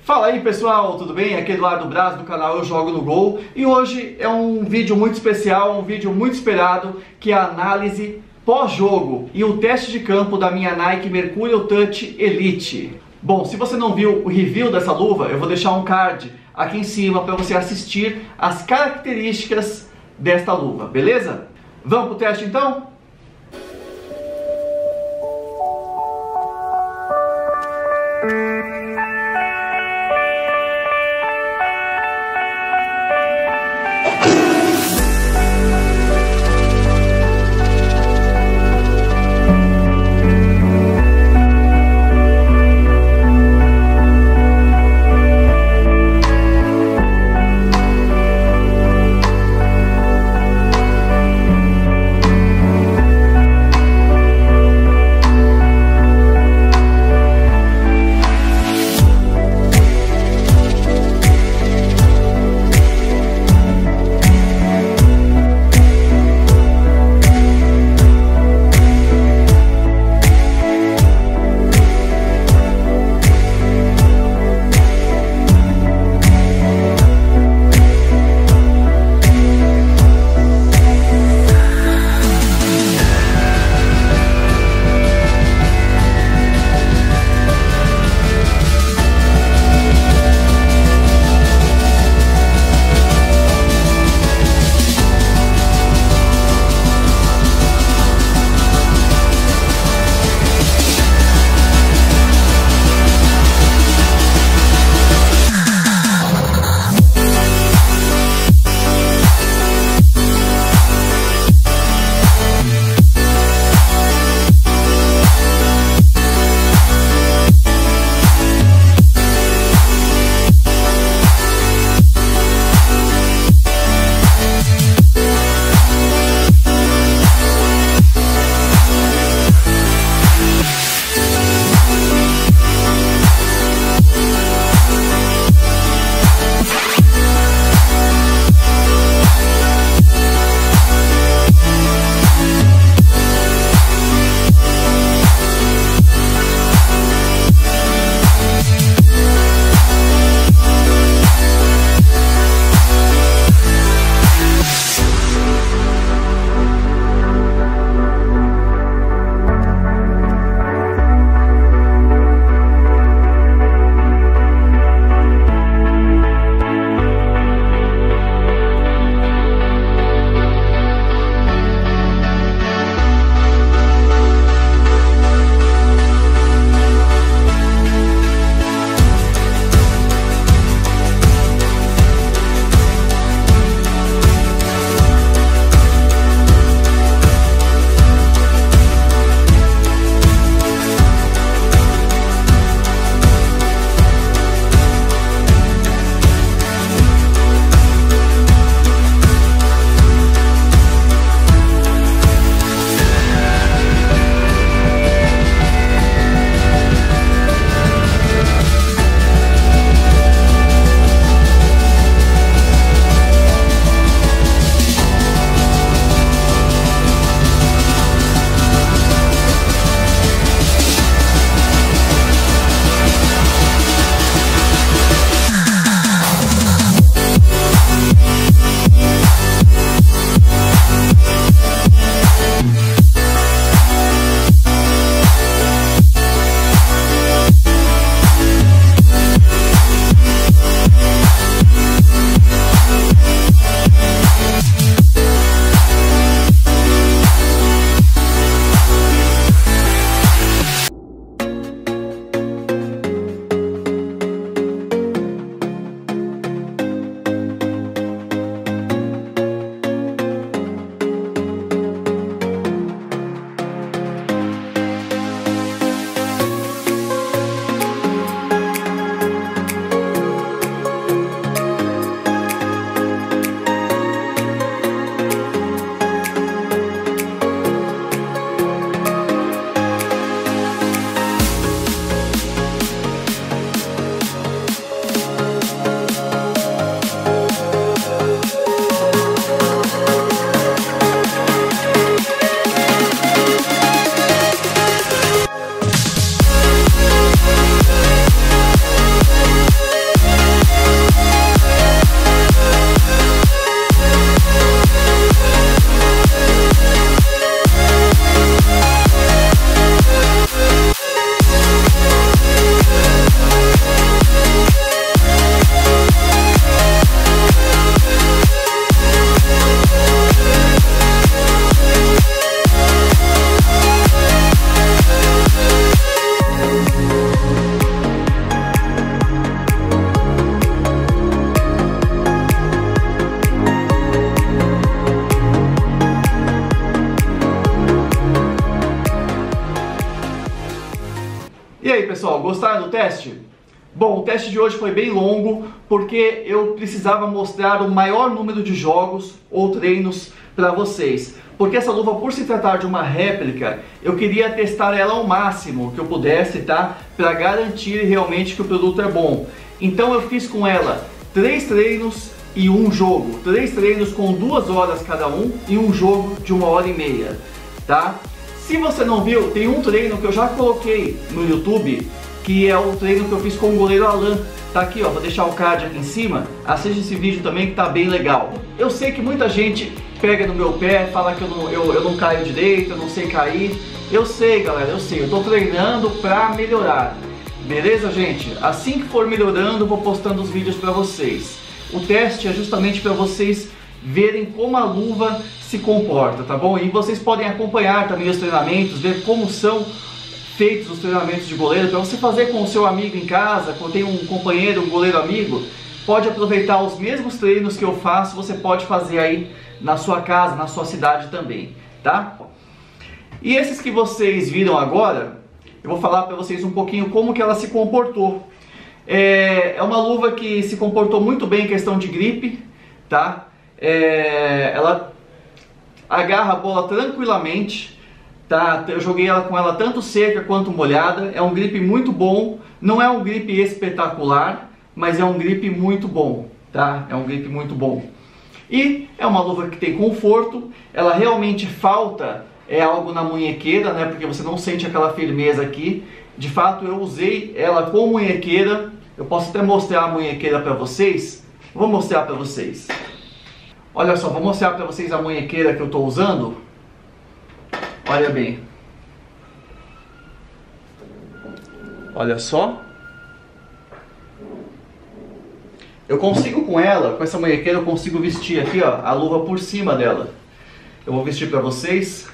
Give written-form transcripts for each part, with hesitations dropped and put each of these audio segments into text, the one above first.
Fala aí pessoal, tudo bem? Aqui é Eduardo Braz do canal Eu Jogo no Gol e hoje é um vídeo muito especial, um vídeo muito esperado, que é a análise pós-jogo e o teste de campo da minha Nike Mercurial Touch Elite. Bom, se você não viu o review dessa luva, eu vou deixar um card aqui em cima para você assistir as características desta luva, beleza? Vamos pro teste então? pessoal, gostaram do teste? Bom, o teste de hoje foi bem longo porque eu precisava mostrar o maior número de jogos ou treinos para vocês. Porque essa luva, por se tratar de uma réplica, eu queria testar ela ao máximo que eu pudesse, tá? Para garantir realmente que o produto é bom. Então eu fiz com ela 3 treinos e um jogo. 3 treinos com 2 horas cada um e um jogo de 1h30, tá? Se você não viu, tem um treino que eu já coloquei no YouTube, que é o treino que eu fiz com o goleiro Alan. Tá aqui, ó, vou deixar o card aqui em cima. Assiste esse vídeo também que tá bem legal. Eu sei que muita gente pega no meu pé, fala que eu não caio direito, eu não sei cair. Eu sei, galera, eu sei. Eu tô treinando pra melhorar. Beleza, gente? Assim que for melhorando, eu vou postando os vídeos pra vocês. O teste é justamente para vocês verem como a luva se comporta, tá bom? E vocês podem acompanhar também os treinamentos, ver como são feitos os treinamentos de goleiro, para você fazer com o seu amigo em casa, quando tem um companheiro, um goleiro amigo, pode aproveitar os mesmos treinos que eu faço, você pode fazer aí na sua casa, na sua cidade também, tá? E esses que vocês viram agora, eu vou falar para vocês um pouquinho como que ela se comportou. É uma luva que se comportou muito bem em questão de gripe, tá? Ela agarra a bola tranquilamente. Tá, eu joguei ela com ela tanto seca quanto molhada. É um grip muito bom. Não é um grip espetacular, mas é um grip muito bom, tá? É um grip muito bom. E é uma luva que tem conforto. Ela realmente falta algo na munhequeira, né? Porque você não sente aquela firmeza aqui. De fato, eu usei ela com munhequeira. Eu posso até mostrar a munhequeira para vocês. Vou mostrar para vocês. Olha só, vou mostrar para vocês a munhequeira que eu estou usando. Olha bem. Olha só. Eu consigo com ela, com essa munhequeira, eu consigo vestir aqui, ó, a luva por cima dela. Eu vou vestir para vocês.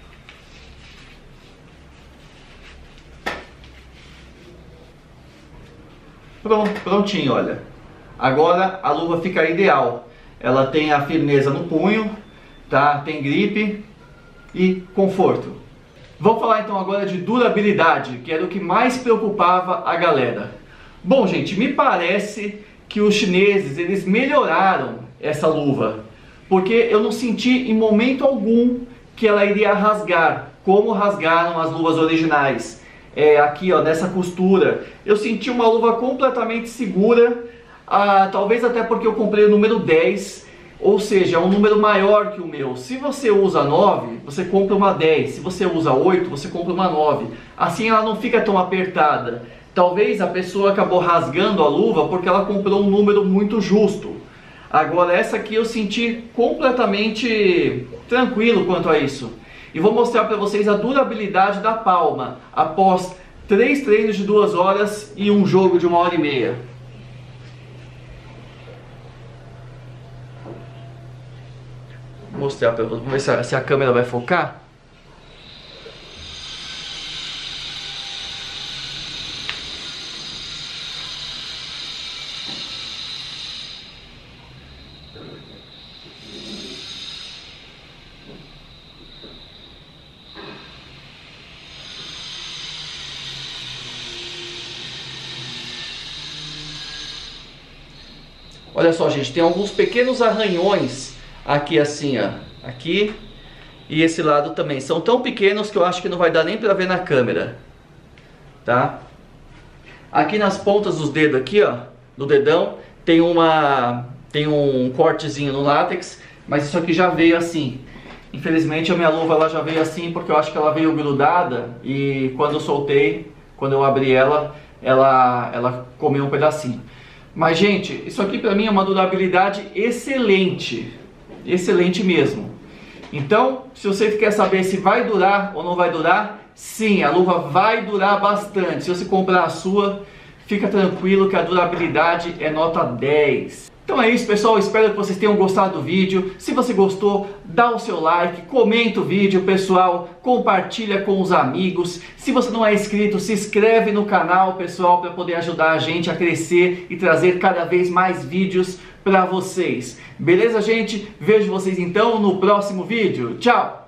Pronto, prontinho, olha. Agora a luva fica ideal. Ela tem a firmeza no punho, tá? Tem gripe e conforto. Vamos falar então agora de durabilidade, que era o que mais preocupava a galera. Bom, gente, me parece que os chineses, eles melhoraram essa luva, porque eu não senti em momento algum que ela iria rasgar, como rasgaram as luvas originais. Aqui, ó, nessa costura, eu senti uma luva completamente segura, talvez até porque eu comprei o número 10, ou seja, é um número maior que o meu. Se você usa 9, você compra uma 10. Se você usa 8, você compra uma 9. Assim ela não fica tão apertada. Talvez a pessoa acabou rasgando a luva porque ela comprou um número muito justo. Agora essa aqui eu senti completamente tranquilo quanto a isso. E vou mostrar para vocês a durabilidade da palma após 3 treinos de 2 horas e um jogo de 1h30. Vou mostrar para vocês, vamos ver se a câmera vai focar. Olha só, gente, tem alguns pequenos arranhões aqui assim, ó, aqui e esse lado também. São tão pequenos que eu acho que não vai dar nem pra ver na câmera, tá? Aqui nas pontas dos dedos aqui, ó, do dedão, tem um cortezinho no látex, mas isso aqui já veio assim. Infelizmente a minha luva ela já veio assim porque eu acho que ela veio grudada e quando eu soltei, quando eu abri ela comeu um pedacinho. Mas gente, isso aqui pra mim é uma durabilidade excelente, excelente mesmo. Então, se você quer saber se vai durar ou não vai durar, sim, a luva vai durar bastante. Se você comprar a sua, fica tranquilo que a durabilidade é nota 10. Então é isso, pessoal, espero que vocês tenham gostado do vídeo. Se você gostou, dá o seu like, comenta o vídeo, pessoal, compartilha com os amigos. Se você não é inscrito, se inscreve no canal, pessoal, para poder ajudar a gente a crescer e trazer cada vez mais vídeos para vocês. Beleza, gente? Vejo vocês então no próximo vídeo. Tchau!